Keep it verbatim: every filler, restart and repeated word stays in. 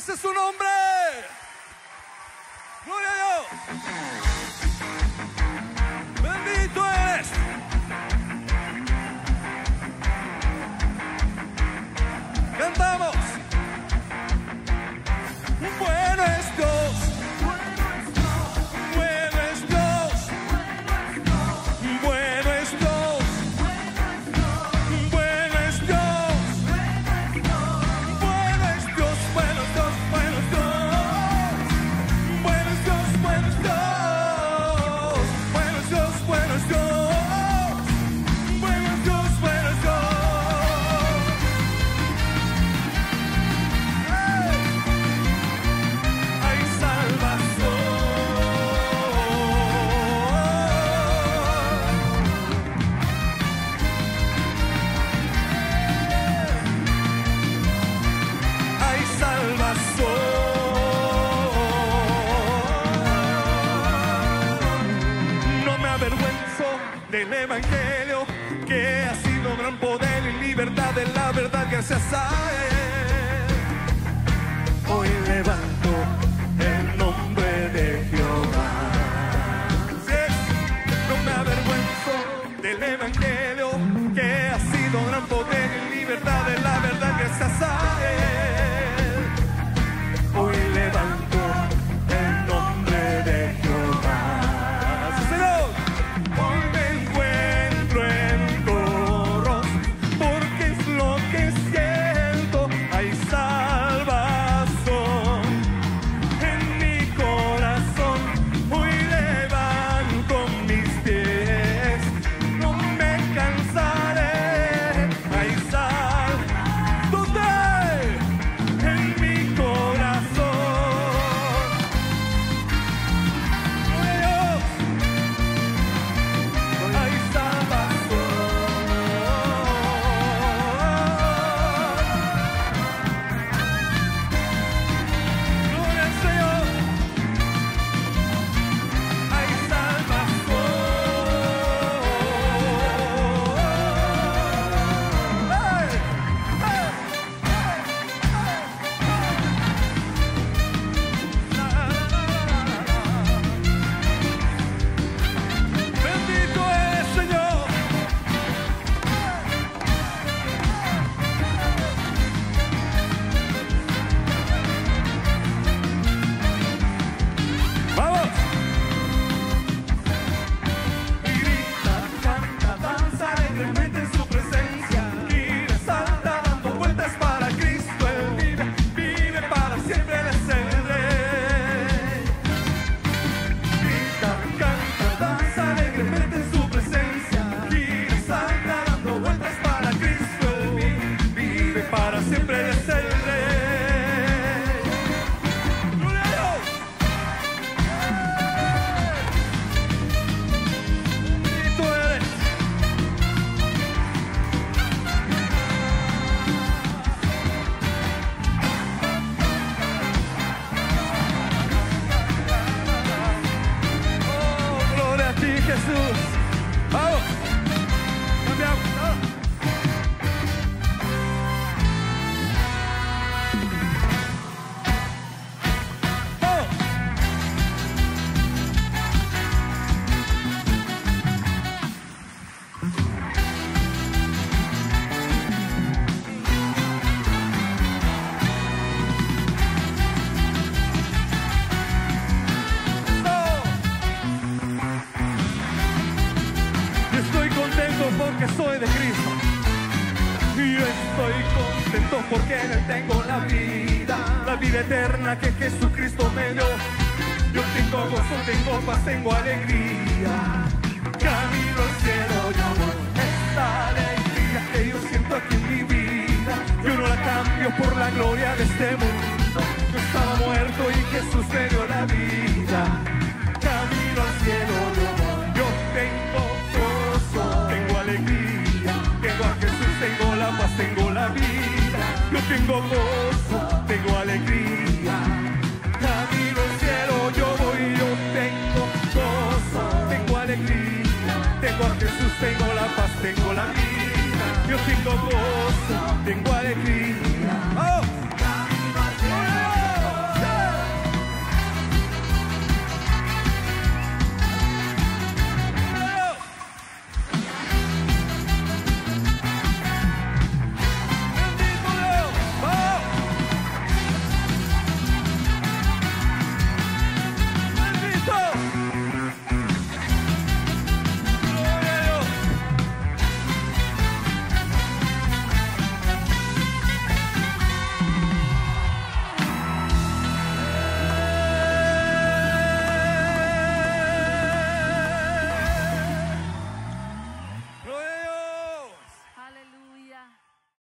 Ese es su nombre. Gloria a Dios. Bendito eres. Cantamos. Bueno es Dios. Bueno es Dios. Bueno es Dios. Bueno es Dios. Bueno es Dios. Bueno es Dios. Bueno es Dios. Bueno es Dios. Bueno es Dios. Bueno es Dios. Bueno es Dios. Bueno es Dios. Bueno es Dios. Hay salvación. Hay salvación. No me avergüenzo del evangelio, que ha sido gran poder y libertad de la verdad, gracias a él. Hoy levanto el nombre de Jehová. Sí, no me avergüenzo del evangelio, que ha sido gran poder y libertad de la verdad, gracias a él. Hoy levanto el nombre de Jehová. Sí, Señor. Hoy me encuentro en coros, porque es lo que siento. Hay salvación en mi corazón. Hoy levanto mis pies, no me cansaré. Hay sal, ¿dónde? En mi corazón. Gloria a Dios. Hay salvación. Gloria al Señor. Hay salvación. ¡Hey! ¡Hey! Bendito eres, Señor. Vamos. Grita, canta, danza alegremente en su presencia. Gira, salta, dando vueltas para Cristo. Él vive, vive para siempre, Él es el Rey. Grita, canta, danza alegremente en su presencia. Gira, salta, dando vueltas para Cristo. Él vive, vive para siempre, Él es el Rey. ¡Gloria a Dios! Bendito eres. Oh, gloria a ti, Jesús. Vamos. Cambiamos. Vamos. Vamos. Yo estoy contento porque soy de Cristo. Yo estoy contento porque en Él tengo la vida, la vida eterna que Jesucristo me dio. Yo tengo gozo, tengo paz, tengo alegría. Camino al cielo, yo voy. Esta alegría que yo siento aquí en mi vida, yo no la cambio por la gloria de este mundo. Yo estaba muerto y Jesús me dio la vida. Camino al cielo, yo voy. Yo tengo gozo, tengo alegría. Tengo a Jesús, tengo la paz, tengo la vida. Yo tengo gozo,